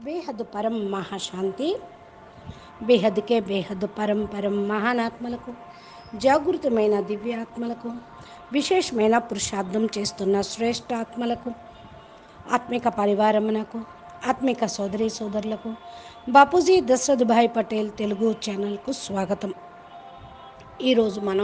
బేహద్దు పరం మహాశాంతి. బేహద్దుకే బేహద్దు పరం పరం మహానాత్మలకు, జాగృతమైన దివ్యాత్మలకు, విశేషమైన పురుషార్థం చేస్తున్న శ్రేష్ఠాత్మలకు, ఆత్మిక పరివారమునకు, ఆత్మిక సోదరి సోదరులకు బాపూజీ దశరథ్ భాయ్ పటేల్ తెలుగు ఛానల్కు స్వాగతం. ఈరోజు మనం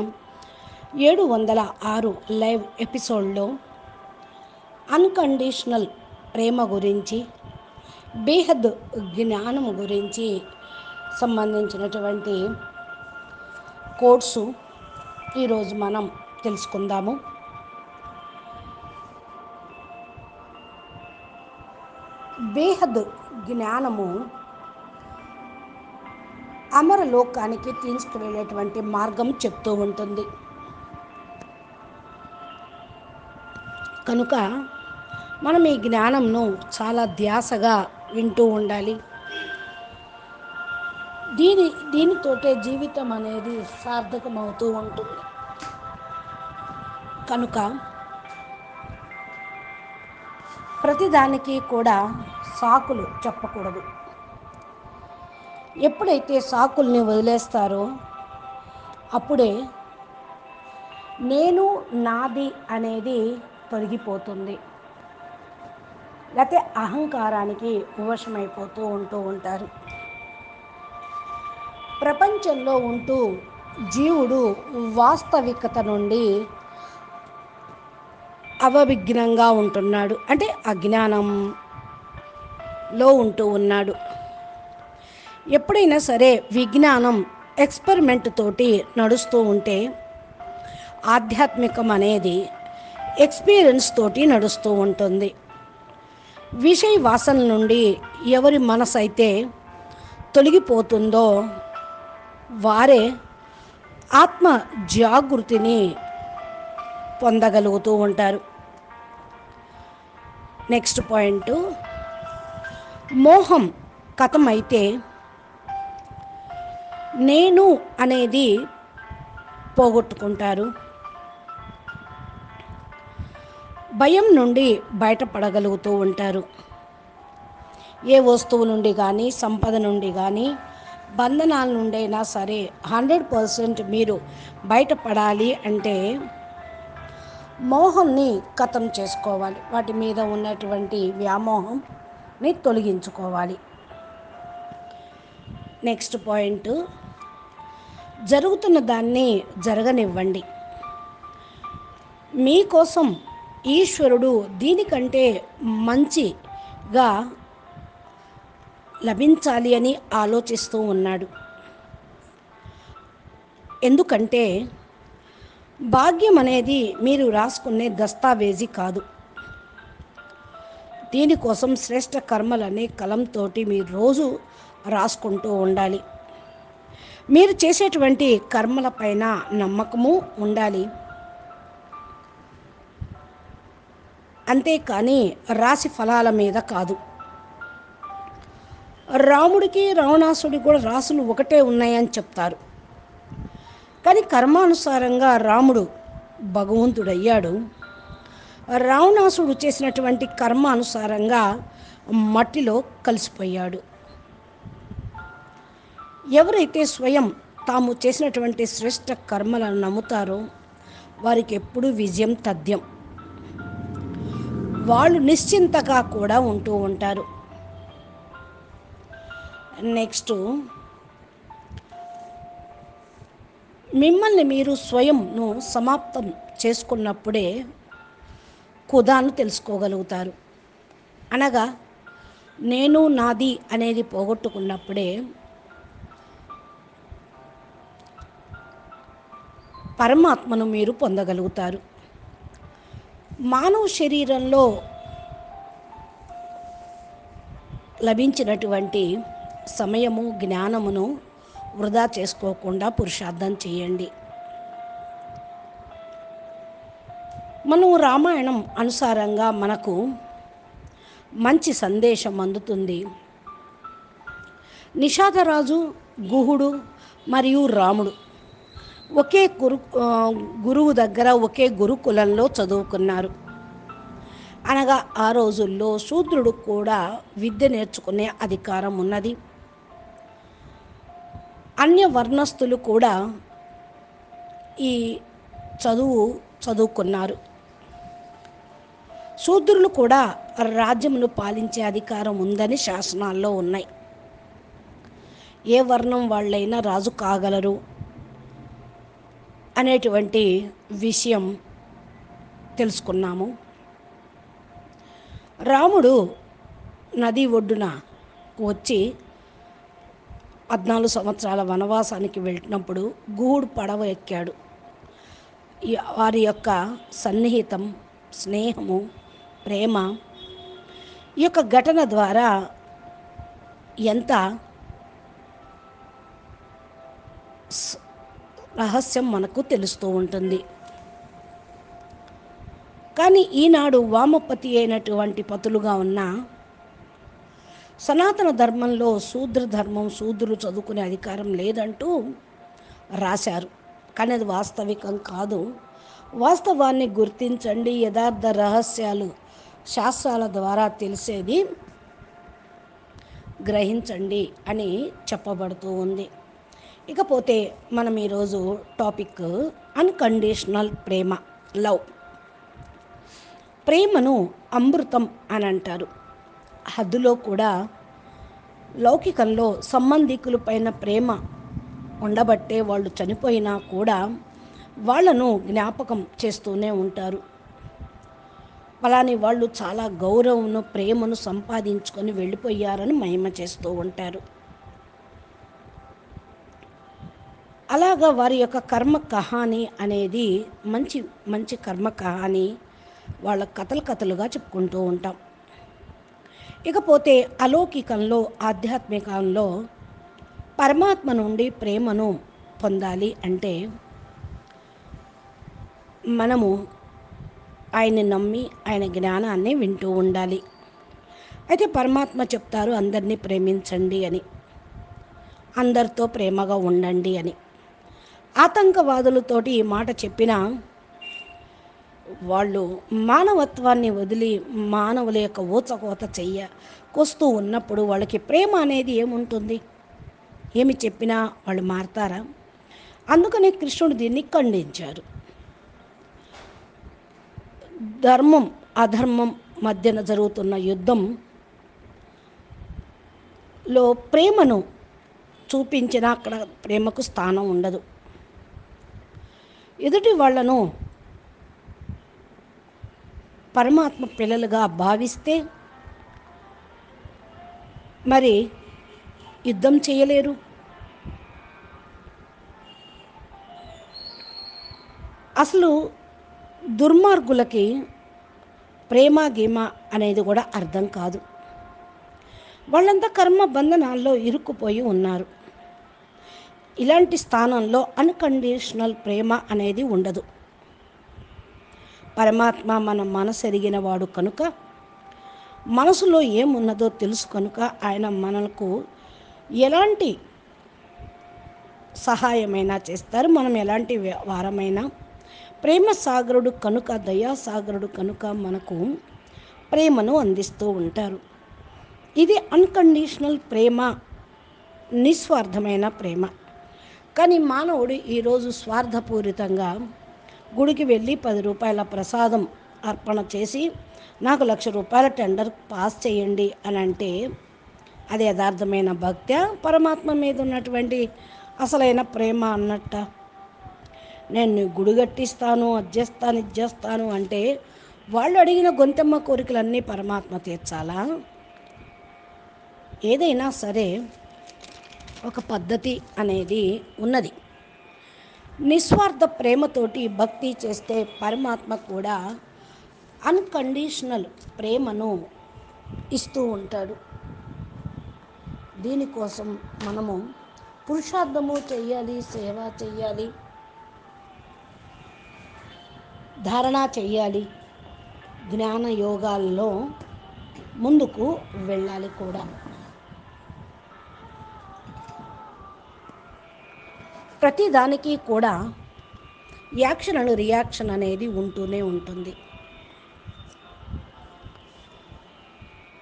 706 లైవ్ ఎపిసోడ్లో అన్కండిషనల్ ప్రేమ గురించి, బేహద్ జ్ఞానము గురించి సంబంధించినటువంటి కోర్సు ఈరోజు మనం తెలుసుకుందాము. బేహద్ జ్ఞానము అమరలోకానికి తీసుకువెళ్ళేటువంటి మార్గం చెప్తూ ఉంటుంది. కనుక మనం ఈ జ్ఞానంను చాలా ధ్యాసగా వింటూ ఉండాలి. దీనితోటే జీవితం అనేది సార్థకమవుతూ ఉంటుంది. కనుక ప్రతిదానికి కూడా సాకులు చెప్పకూడదు. ఎప్పుడైతే సాకుల్ని వదిలేస్తారో అప్పుడే నేను నాది అనేది తొలగిపోతుంది. లేకపోతే అహంకారానికి వశమైపోతూ ఉంటారు. ప్రపంచంలో ఉంటూ జీవుడు వాస్తవికత నుండి అవవిఘ్నంగా ఉంటున్నాడు, అంటే అజ్ఞానంలో ఉంటూ ఉన్నాడు. ఎప్పుడైనా సరే విజ్ఞానం ఎక్స్పెరిమెంట్ తోటి నడుస్తూ ఉంటే ఆధ్యాత్మికం అనేది ఎక్స్పీరియన్స్ తోటి నడుస్తూ ఉంటుంది. విషయ వాసన నుండి ఎవరి మనసు అయితే తొలగిపోతుందో వారే ఆత్మ జాగృతిని పొందగలుగుతూ ఉంటారు. నెక్స్ట్ పాయింట్, మోహం కథమైతే నేను అనేది పోగొట్టుకుంటారు. భయం నుండి బయటపడగలుగుతూ ఉంటారు. ఏ వస్తువు నుండి కానీ, సంపద నుండి కానీ, బంధనాల నుండి అయినా సరే 100% మీరు బయటపడాలి అంటే మోహంని ఖతం చేసుకోవాలి. వాటి మీద ఉన్నటువంటి వ్యామోహంని తొలగించుకోవాలి. నెక్స్ట్ పాయింట్, జరుగుతున్న దాన్ని జరగనివ్వండి. మీకోసం ఈశ్వరుడు దీనికంటే మంచిగా లభించాలి అని ఆలోచిస్తూ ఉన్నాడు. ఎందుకంటే భాగ్యం అనేది మీరు రాసుకునే దస్తావేజీ కాదు. దీనికోసం శ్రేష్ఠ కర్మలనే కలంతో మీరు రోజు రాసుకుంటూ ఉండాలి. మీరు చేసేటువంటి కర్మలపైన నమ్మకము ఉండాలి. అంతేకాని రాశి ఫలాల మీద కాదు. రాముడికి రావణాసుడికి కూడా రాసులు ఒకటే ఉన్నాయని చెప్తారు. కానీ కర్మానుసారంగా రాముడు భగవంతుడయ్యాడు. రావణాసుడు చేసినటువంటి కర్మానుసారంగా మట్టిలో కలిసిపోయాడు. ఎవరైతే స్వయం తాము చేసినటువంటి శ్రేష్ఠ కర్మలను నమ్ముతారో వారికి ఎప్పుడూ విజయం తథ్యం. వాళ్ళు నిశ్చింతగా కూడా ఉంటూ ఉంటారు. నెక్స్ట్, మిమ్మల్ని మీరు స్వయంను సమాప్తం చేసుకున్నప్పుడే ఖుదాను తెలుసుకోగలుగుతారు. అనగా నేను నాది అనేది పోగొట్టుకున్నప్పుడే పరమాత్మను మీరు పొందగలుగుతారు. మానవ శరీరంలో లభించినటువంటి సమయము, జ్ఞానమును వృధా చేసుకోకుండా పురుషార్థం చేయండి. మనం రామాయణం అనుసారంగా మనకు మంచి సందేశం అందుతుంది. నిషాదరాజు, గుహుడు మరియు రాముడు ఒకే గురువు దగ్గర ఒకే గురుకులంలో చదువుకున్నారు. అనగా ఆ రోజుల్లో శూద్రుడు కూడా విద్య నేర్చుకునే అధికారం ఉన్నది. అన్య వర్ణస్థులు కూడా ఈ చదువు చదువుకున్నారు. శూద్రులు కూడా రాజ్యమును పాలించే అధికారం ఉందని శాసనాల్లో ఉన్నాయి. ఏ వర్ణం వాళ్ళైనా రాజు కాగలరు అనేటువంటి విషయం తెలుసుకున్నాము. రాముడు నది ఒడ్డున వచ్చి 14 సంవత్సరాల వనవాసానికి వెళ్ళినప్పుడు గూడు పడవ ఎక్కాడు. వారి యొక్క సన్నిహితం, స్నేహము, ప్రేమ ఈ యొక్క ఘటన ద్వారా ఎంత రహస్యం మనకు తెలుస్తూ ఉంటుంది. కానీ ఈనాడు వామపతి అయినటువంటి పతులుగా ఉన్న సనాతన ధర్మంలో శూద్ర ధర్మం, శూద్రులు చదువుకునే అధికారం లేదంటూ రాశారు. కానీ అది వాస్తవికం కాదు. వాస్తవాన్ని గుర్తించండి. యథార్థ రహస్యాలు శాస్త్రాల ద్వారా తెలిసేది గ్రహించండి అని చెప్పబడుతూ ఉంది. ఇకపోతే మనం ఈరోజు టాపిక్ అన్కండిషనల్ ప్రేమ, లవ్. ప్రేమను అమృతం అని అంటారు. హద్దులో కూడా లౌకికంలో సంబంధికుల పైన ప్రేమ ఉండబట్టే వాళ్ళు చనిపోయినా కూడా వాళ్ళను జ్ఞాపకం చేస్తూనే ఉంటారు. అలానే వాళ్ళు చాలా గౌరవమును, ప్రేమను సంపాదించుకొని వెళ్ళిపోయారని మహిమ చేస్తూ ఉంటారు. అలాగా వారి యొక్క కర్మ కహాని అనేది మంచి మంచి కర్మ కహాని వాళ్ళ కథలుగా చెప్పుకుంటూ ఉంటాం. ఇకపోతే అలౌకికంలో, ఆధ్యాత్మికంలో పరమాత్మ నుండి ప్రేమను పొందాలి అంటే మనము ఆయన్ని నమ్మి ఆయన జ్ఞానాన్ని వింటూ ఉండాలి. అయితే పరమాత్మ చెప్తారు అందరినీ ప్రేమించండి అని, అందరితో ప్రేమగా ఉండండి అని. ఆతంకవాదులతోటి ఈ మాట చెప్పినా వాళ్ళు మానవత్వాన్ని వదిలి మానవుల యొక్క ఊచకోత కొస్తూ ఉన్నప్పుడు వాళ్ళకి ప్రేమ అనేది ఏముంటుంది? ఏమి చెప్పినా వాళ్ళు మారతారా? అందుకనే కృష్ణుడు దీన్ని ఖండించారు. ధర్మం అధర్మం మధ్యన జరుగుతున్న యుద్ధంలో ప్రేమను చూపించినా అక్కడ ప్రేమకు స్థానం ఉండదు. ఎదుటి వాళ్ళను పరమాత్మ పిల్లలుగా భావిస్తే మరి యుద్ధం చేయలేరు. అసలు దుర్మార్గులకి ప్రేమ గీమ అనేది కూడా అర్థం కాదు. వాళ్ళంతా కర్మ బంధనాల్లో ఇరుక్కుపోయి ఉన్నారు. ఇలాంటి స్థానంలో అన్కండిషనల్ ప్రేమ అనేది ఉండదు. పరమాత్మ మన మనసు ఎరిగిన వాడు కనుక, మనసులో ఏమున్నదో తెలుసు కనుక ఆయన మనకు ఎలాంటి సహాయమైనా చేస్తారు. మనం ఎలాంటి వారమైనా ప్రేమ సాగరుడు కనుక, దయాసాగరుడు కనుక మనకు ప్రేమను అందిస్తూ ఉంటారు. ఇది అన్కండిషనల్ ప్రేమ, నిస్వార్థమైన ప్రేమ. కానీ మానవుడు ఈరోజు స్వార్థపూరితంగా గుడికి వెళ్ళి 10 రూపాయల ప్రసాదం అర్పణ చేసి నాకు 1,00,000 రూపాయల టెండర్ పాస్ చేయండి అని అంటే అది యథార్థమైన భక్త్యా, పరమాత్మ మీద ఉన్నటువంటి అసలైన ప్రేమ అన్నట్ట? నేను గుడి కట్టిస్తాను, అది చేస్తాను, ఇది చేస్తాను అంటే వాళ్ళు అడిగిన గొంతెమ్మ కోరికలన్నీ పరమాత్మ తీర్చాలా? ఏదైనా సరే ఒక పద్ధతి అనేది ఉన్నది. నిస్వార్థ ప్రేమతోటి భక్తి చేస్తే పరమాత్మ కూడా అన్కండిషనల్ ప్రేమను ఇస్తూ ఉంటాడు. దీనికోసం మనము పురుషార్థము చెయ్యాలి, సేవ చెయ్యాలి, ధారణ చెయ్యాలి, జ్ఞాన యోగాల్లో ముందుకు వెళ్ళాలి కూడా. ప్రతిదానికి కూడా యాక్షన్ అండ్ రియాక్షన్ అనేది ఉంటూనే ఉంటుంది.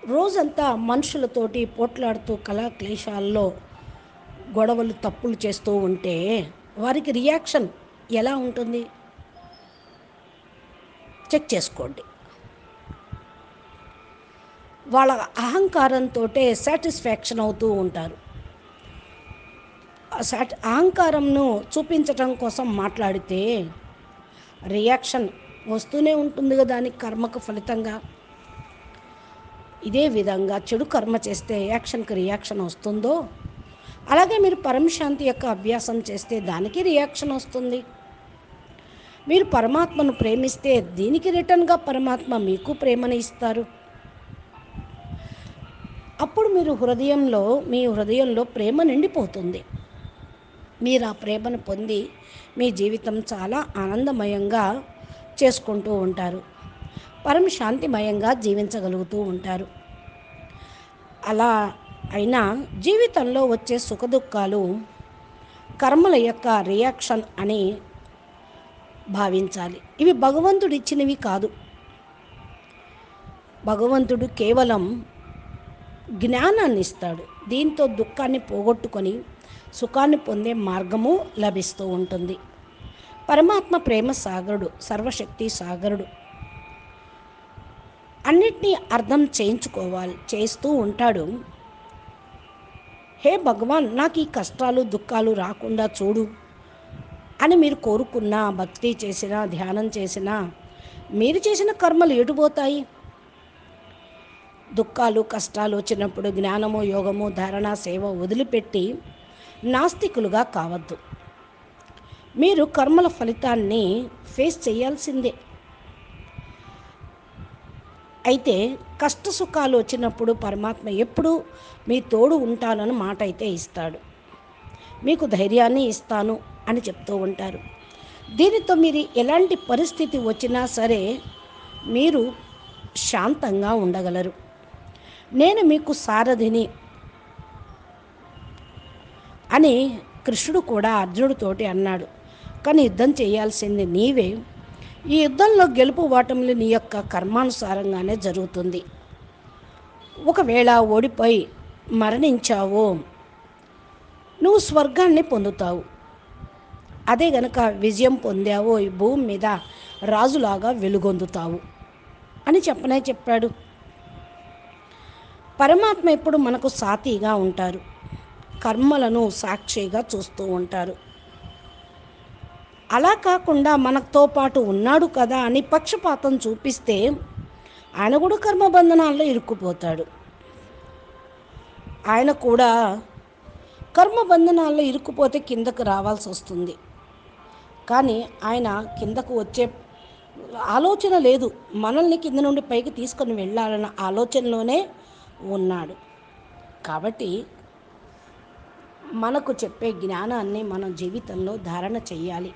రోజంతా మనుషులతోటి పోట్లాడుతూ కళాక్లేశాల్లో గొడవలు తప్పులు చేస్తూ ఉంటే వారికి రియాక్షన్ ఎలా ఉంటుంది చెక్ చేసుకోండి. వాళ్ళ అహంకారంతో సాటిస్ఫాక్షన్ అవుతూ ఉంటారు. అహంకారంను చూపించటం కోసం మాట్లాడితే రియాక్షన్ వస్తూనే ఉంటుంది కదా, దానికి కర్మకు ఫలితంగా. ఇదే విధంగా చెడు కర్మ చేస్తే యాక్షన్కి రియాక్షన్ వస్తుందో, అలాగే మీరు పరమశాంతి యొక్క అభ్యాసం చేస్తే దానికి రియాక్షన్ వస్తుంది. మీరు పరమాత్మను ప్రేమిస్తే దీనికి రిటర్న్గా పరమాత్మ మీకు ప్రేమను ఇస్తారు. అప్పుడు మీ హృదయంలో ప్రేమ నిండిపోతుంది. మీరు ఆ ప్రేమను పొంది మీ జీవితం చాలా ఆనందమయంగా చేసుకుంటూ ఉంటారు. పరమశాంతిమయంగా జీవించగలుగుతూ ఉంటారు. అలా అయినా జీవితంలో వచ్చే సుఖదుఖాలు కర్మల యొక్క రియాక్షన్ అని భావించాలి. ఇవి భగవంతుడు ఇచ్చినవి కాదు. భగవంతుడు కేవలం జ్ఞానాన్ని ఇస్తాడు. దీంతో దుఃఖాన్ని పోగొట్టుకొని సుఖాన్ని పొందే మార్గము లభిస్తూ ఉంటుంది. పరమాత్మ ప్రేమ సాగరుడు, సర్వశక్తి సాగరుడు. అన్నిటినీ అర్థం చేస్తూ ఉంటాడు. హే భగవాన్, నాకు ఈ కష్టాలు దుఃఖాలు రాకుండా చూడు అని మీరు కోరుకున్నా, భక్తి చేసినా, ధ్యానం చేసినా మీరు చేసిన కర్మలు ఎటుపోతాయి? దుఃఖాలు కష్టాలు వచ్చినప్పుడు జ్ఞానము, యోగము, ధారణ, సేవ వదిలిపెట్టి నాస్తికులుగా కావద్దు. మీరు కర్మల ఫలితాన్ని ఫేస్ చేయాల్సిందే. అయితే కష్ట సుఖాలు వచ్చినప్పుడు పరమాత్మ ఎప్పుడు మీ తోడు ఉంటానని మాట అయితే ఇస్తాడు. మీకు ధైర్యాన్ని ఇస్తాను అని చెప్తూ ఉంటారు. దీనితో మీరు ఎలాంటి పరిస్థితి వచ్చినా సరే మీరు శాంతంగా ఉండగలరు. నేను మీకు సారథిని అని కృష్ణుడు కూడా అర్జునుడితోటి అన్నాడు. కానీ యుద్ధం చేయాల్సింది నీవే. ఈ యుద్ధంలో గెలుపు ఓటములు నీ యొక్క కర్మానుసారంగానే జరుగుతుంది. ఒకవేళ ఓడిపోయి మరణించావో నువ్వు స్వర్గాన్ని పొందుతావు. అదే గనక విజయం పొందావో ఈ భూమి మీద రాజులాగా వెలుగొందుతావు అని చెప్పాడు. పరమాత్మ ఎప్పుడు మనకు సాతిగా ఉంటారు. కర్మలను సాక్షిగా చూస్తూ ఉంటారు. అలా కాకుండా మనతో పాటు ఉన్నాడు కదా అని పక్షపాతం చూపిస్తే ఆయన కూడా కర్మబంధనాల్లో ఇరుక్కుపోతాడు. ఆయన కూడా కర్మబంధనాల్లో ఇరుక్కుపోతే కిందకు రావాల్సి వస్తుంది. కానీ ఆయన కిందకు వచ్చే ఆలోచన లేదు. మనల్ని కింద నుండి పైకి తీసుకొని వెళ్ళాలన్న ఆలోచనలోనే ఉన్నాడు. కాబట్టి మనకు చెప్పే జ్ఞానాన్ని మనం జీవితంలో ధారణ చెయ్యాలి.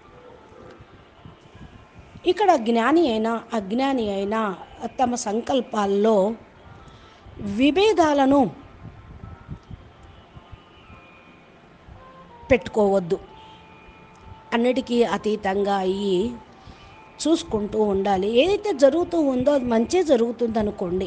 ఇక్కడ జ్ఞాని అయినా అజ్ఞాని అయినా తమ సంకల్పాల్లో విభేదాలను పెట్టుకోవద్దు. అన్నిటికీ అతీతంగా అయ్యి చూసుకుంటూ ఉండాలి. ఏదైతే జరుగుతూ ఉందో అది మంచి జరుగుతుంది అనుకోండి.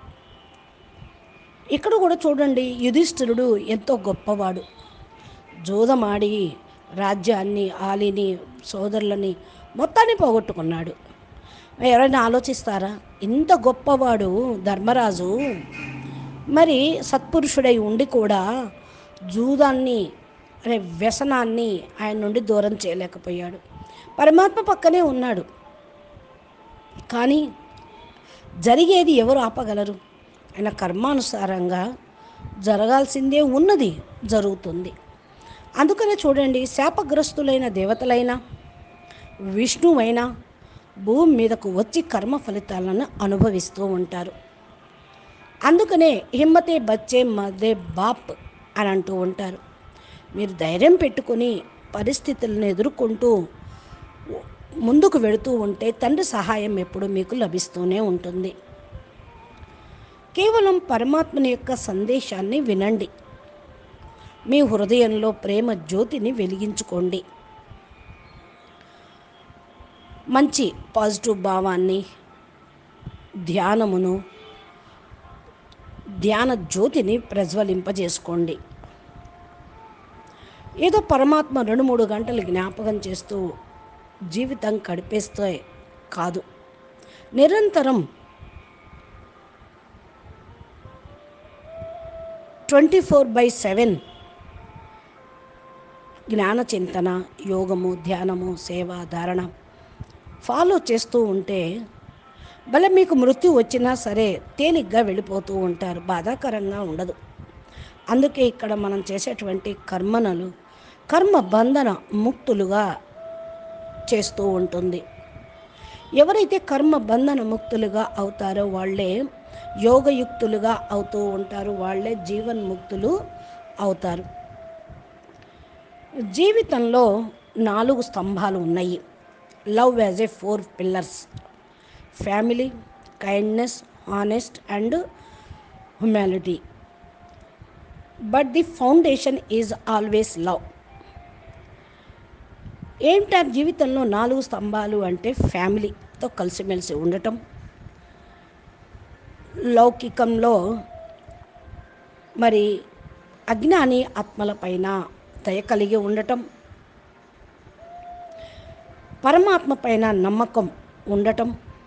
ఇక్కడ కూడా చూడండి, యుధిష్ఠిరుడు ఎంతో గొప్పవాడు. జూదమాడి రాజ్యాన్ని, ఆలిని, సోదరులని మొత్తాన్ని పోగొట్టుకున్నాడు. ఎవరైనా ఆలోచిస్తారా? ఇంత గొప్పవాడు ధర్మరాజు మరి సత్పురుషుడై ఉండి కూడా జూదాన్ని వ్యసనాన్ని ఆయన నుండి దూరం చేయలేకపోయాడు. పరమాత్మ పక్కనే ఉన్నాడు. కానీ జరిగేది ఎవరు ఆపగలరు? ఆయన కర్మానుసారంగా జరగాల్సిందే ఉన్నది జరుగుతుంది. అందుకనే చూడండి, శాపగ్రస్తులైన దేవతలైనా విష్ణువైనా భూమి మీదకు వచ్చి కర్మ ఫలితాలను అనుభవిస్తూ ఉంటారు. అందుకనే హిమ్మతే బచ్చే మదే బాప్ అని అంటూ ఉంటారు. మీరు ధైర్యం పెట్టుకొని పరిస్థితులను ఎదుర్కొంటూ ముందుకు వెళుతూ ఉంటే తండ్రి సహాయం ఎప్పుడు మీకు లభిస్తూనే ఉంటుంది. కేవలం పరమాత్మని యొక్క సందేశాన్ని వినండి. మీ హృదయంలో ప్రేమ జ్యోతిని వెలిగించుకోండి. మంచి పాజిటివ్ భావాన్ని, ధ్యానమును ధ్యాన జ్యోతిని ప్రజ్వలింపజేసుకోండి. ఏదో పరమాత్మ 2-3 గంటలు జ్ఞాపకం చేస్తూ జీవితం గడిపేస్తే కాదు, నిరంతరం 24/7 జ్ఞాన చింతన, యోగము, ధ్యానము, సేవ, ధారణ ఫాలో చేస్తూ ఉంటే భలే మీకు మృత్యు వచ్చినా సరే తేలిగ్గా వెళ్ళిపోతూ ఉంటారు, బాధాకరంగా ఉండదు. అందుకే ఇక్కడ మనం చేసేటువంటి కర్మ బంధన ముక్తులుగా చేస్తూ ఉంటుంది. ఎవరైతే కర్మ బంధన ముక్తులుగా అవుతారో వాళ్ళే యోగయుక్తులుగా అవుతూ ఉంటారు, వాళ్ళే జీవన్ముక్తులు అవుతారు. జీవితంలో 4 స్తంభాలు ఉన్నాయి. Love as a 4 pillars: family, kindness, honest and humanity. But the foundation is always love. ఏంటా జీవితంలో 4 స్తంభాలు అంటే ఫ్యామిలీతో కలిసిమెలిసి ఉండటం, లౌకికంలో మరి అజ్ఞాని ఆత్మలపైన దయ కలిగి ఉండటం, పరమాత్మ పైన నమ్మకం ఉండటం,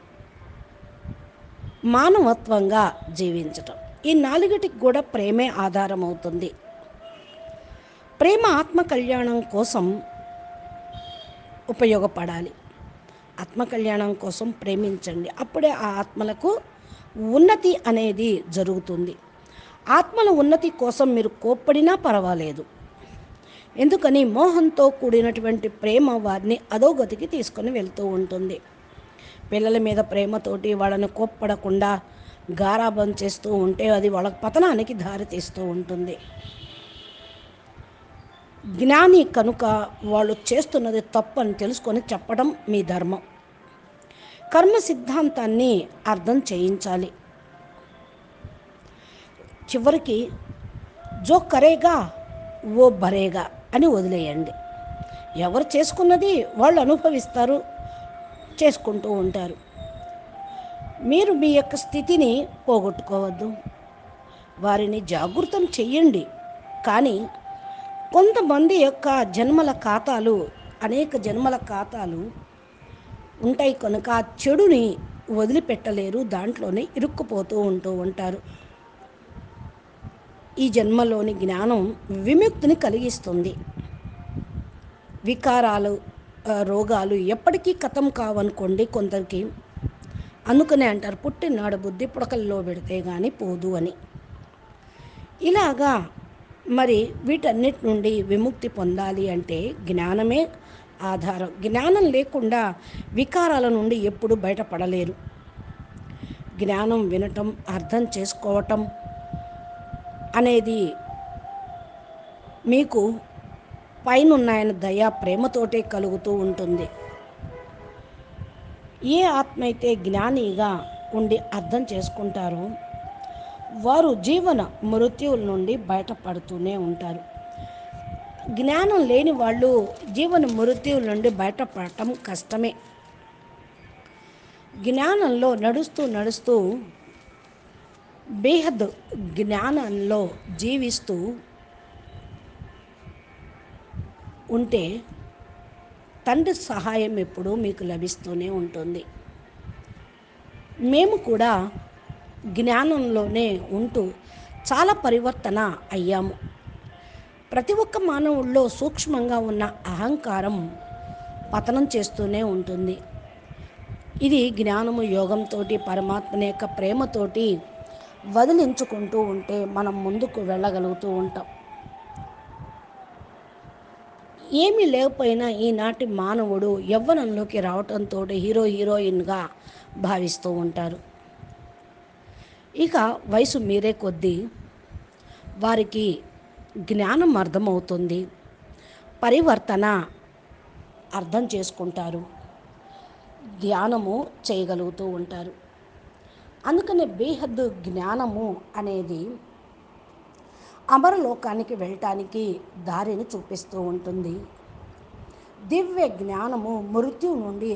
మానవత్వంగా జీవించటం. ఈ 4టికి కూడా ప్రేమే ఆధారం అవుతుంది. ప్రేమ ఆత్మ కళ్యాణం కోసం ఉపయోగపడాలి. ఆత్మ కళ్యాణం కోసం ప్రేమించండి, అప్పుడే ఆ ఆత్మలకు ఉన్నతి అనేది జరుగుతుంది. ఆత్మల ఉన్నతి కోసం మీరు కోప్పడినా పర్వాలేదు. ఎందుకని మోహంతో కూడినటువంటి ప్రేమ వారిని అధోగతికి తీసుకొని వెళ్తూ ఉంటుంది. పిల్లల మీద ప్రేమతోటి వాళ్ళని కోప్పడకుండా గారాబం చేస్తూ ఉంటే అది వాళ్ళ పతనానికి దారితీస్తూ ఉంటుంది. జ్ఞాని కనుక వాళ్ళు చేస్తున్నది తప్పు అని తెలుసుకొని చెప్పడం మీ ధర్మం. కర్మ సిద్ధాంతాన్ని అర్థం చేయించాలి. చివరికి జో కరేగా ఓ భరేగా అని వదిలేయండి. ఎవరు చేసుకున్నది వాళ్ళు అనుభవిస్తారు, చేసుకుంటూ ఉంటారు. మీరు మీ యొక్క స్థితిని పోగొట్టుకోవద్దు, వారిని జాగృతం చెయ్యండి. కానీ కొంతమంది యొక్క జన్మల ఖాతాలు, అనేక జన్మల ఖాతాలు ఉంటాయి కనుక ఆ చెడుని వదిలిపెట్టలేరు, దాంట్లోనే ఇరుక్కుపోతూ ఉంటారు. ఈ జన్మలోని జ్ఞానం విముక్తిని కలిగిస్తుంది. వికారాలు, రోగాలు ఎప్పటికీ ఖతం కావనుకోండి కొందరికి. అందుకనే అంటారు పుట్టినాడు బుద్ధి పుడకల్లో పెడితే కానీ పోదు అని. ఇలాగా మరి వీటన్నిటి నుండి విముక్తి పొందాలి అంటే జ్ఞానమే ఆధారం. జ్ఞానం లేకుండా వికారాల నుండి ఎప్పుడు బయటపడలేరు. జ్ఞానం వినటం, అర్థం చేసుకోవటం అనేది మీకు పైనున్నాయన దయా ప్రేమతోటే కలుగుతూ ఉంటుంది. ఏ ఆత్మ అయితే జ్ఞానిగా ఉండి అర్థం చేసుకుంటారో వారు జీవన మృత్యువుల నుండి బయటపడుతూనే ఉంటారు. జ్ఞానం లేని వాళ్ళు జీవన మృత్యువుల నుండి బయటపడటం కష్టమే. జ్ఞానంలో నడుస్తూ బేహద్ జ్ఞానంలో జీవిస్తూ ఉంటే తండ్రి సహాయం ఎప్పుడూ మీకు లభిస్తూనే ఉంటుంది. మేము కూడా జ్ఞానంలోనే ఉంటూ చాలా పరివర్తన అయ్యాము. ప్రతి ఒక్క మానవుల్లో సూక్ష్మంగా ఉన్న అహంకారం పతనం చేస్తూనే ఉంటుంది. ఇది జ్ఞానము, యోగంతో, పరమాత్మని యొక్క ప్రేమతోటి వదిలించుకుంటూ ఉంటే మనం ముందుకు వెళ్ళగలుగుతూ ఉంటాం. ఏమీ లేకపోయినా ఈనాటి మానవుడు యవ్వనంలోకి రావటంతో హీరోయిన్గా భావిస్తూ ఉంటారు. ఇక వయసు మీరే కొద్దీ వారికి జ్ఞానం అర్థమవుతుంది, పరివర్తన అర్థం చేసుకుంటారు, ధ్యానము చేయగలుగుతూ ఉంటారు. అందుకనే బేహద్దు జ్ఞానము అనేది అమరలోకానికి వెళ్ళటానికి దారిని చూపిస్తూ ఉంటుంది. దివ్య జ్ఞానము మృత్యు నుండి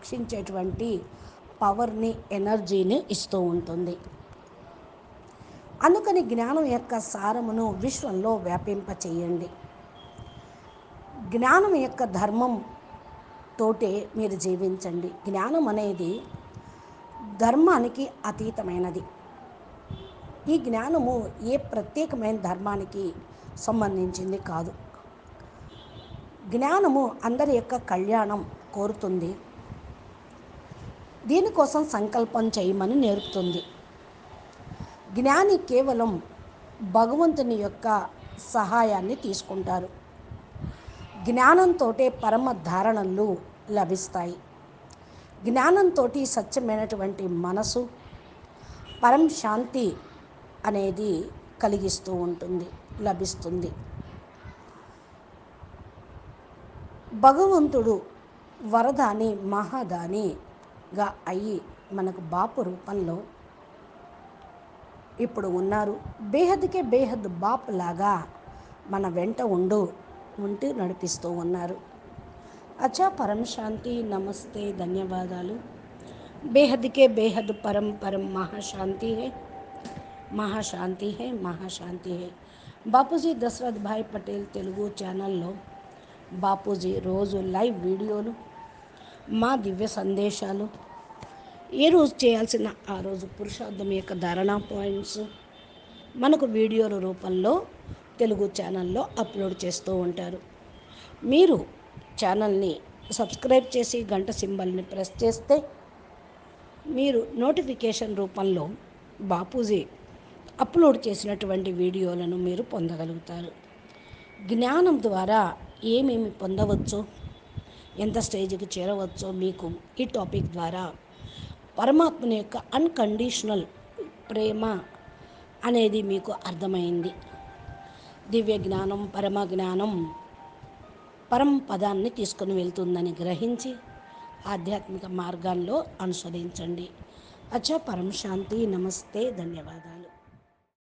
రక్షించేటువంటి పవర్ని, ఎనర్జీని ఇస్తూ ఉంటుంది. అందుకని జ్ఞానం యొక్క సారమును విశ్వంలో వ్యాపింపచేయండి. జ్ఞానం యొక్క ధర్మం తోటే మీరు జీవించండి. జ్ఞానం అనేది ధర్మానికి అతీతమైనది. ఈ జ్ఞానము ఏ ప్రత్యేకమైన ధర్మానికి సంబంధించింది కాదు. జ్ఞానము అందరి యొక్క కళ్యాణం కోరుతుంది. దీనికోసం సంకల్పం చేయమని నేర్పుతుంది. జ్ఞాని కేవలం భగవంతుని యొక్క సహాయాన్ని తీసుకుంటారు. జ్ఞానంతో పరమ ధారణలు లభిస్తాయి. జ్ఞానంతో సత్యమైనటువంటి మనసు, పరం శాంతి అనేది కలిగిస్తూ ఉంటుంది, లభిస్తుంది. భగవంతుడు వరదాని మహాదానిగా అయ్యి మనకు బాపు రూపంలో ఇప్పుడు ఉన్నారు. బేహద్కే బేహద్ బాప్ లాగా మన వెంట ఉంటూ నడిపిస్తూ ఉన్నారు. అచ్చా, పరం శాంతి, నమస్తే, ధన్యవాదాలు. బేహద్కే బేహద్ పరం పరం మహాశాంతి హై, మహాశాంతి హై, మహాశాంతి హై. బాపూజీ దశరథ్ భాయ్ పటేల్ తెలుగు ఛానల్లో బాపూజీ రోజు లైవ్ వీడియోలు, మా దివ్య సందేశాలు, ఏ రోజు చేయాల్సిన ఆ రోజు పురుషార్థం యొక్క ధారణా పాయింట్స్ మనకు వీడియోల రూపంలో తెలుగు ఛానల్లో అప్లోడ్ చేస్తూ ఉంటారు. మీరు ఛానల్ని సబ్స్క్రైబ్ చేసి గంట సింబల్ని ప్రెస్ చేస్తే మీరు నోటిఫికేషన్ రూపంలో బాపూజీ అప్లోడ్ చేసినటువంటి వీడియోలను మీరు పొందగలుగుతారు. జ్ఞానం ద్వారా ఏమేమి పొందవచ్చో, ఎంత స్టేజ్కి చేరవచ్చో మీకు ఈ టాపిక్ ద్వారా పరమాత్మని యొక్క అన్కండిషనల్ ప్రేమ అనేది మీకు అర్థమైంది. దివ్య జ్ఞానం, పరమ జ్ఞానం పరం పదాన్ని తీసుకొని వెళ్తుందని గ్రహించి ఆధ్యాత్మిక మార్గాల్లో అనుసరించండి. అచ్చా, పరం శాంతి, నమస్తే, ధన్యవాదాలు.